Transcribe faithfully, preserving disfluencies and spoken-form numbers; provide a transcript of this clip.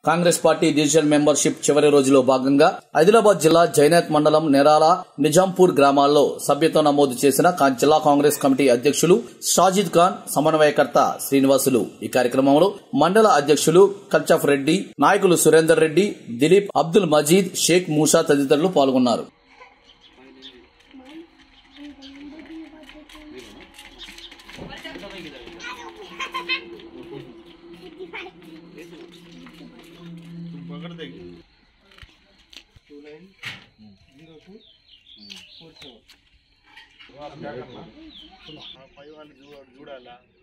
Congress party division membership చివరి రోజులో భాగంగా ఆదిలాబాద్ జిల్లా జైనత్ మండలం నెరాల నిజాంపూర్ గ్రామాల్లో సభ్యత్వం నమోదు చేసిన జిల్లా కాంగ్రెస్ కమిటీ అధ్యక్షులు షాజిద్ ఖాన్, సమన్వయకర్త శ్రీనివాసులు. ఈ కార్యక్రమంలో మండల అధ్యక్షులు కల్చఫ్ రెడ్డి, నాయకులు సురేందర్ రెడ్డి, దిలీప్, అబ్దుల్ మజీద్, షేక్ మూసా తదితరులు పాల్గొన్నారు. पकड़ देगी two nine zero two four seven आप क्या करना फाइव वाले जुड़ा ला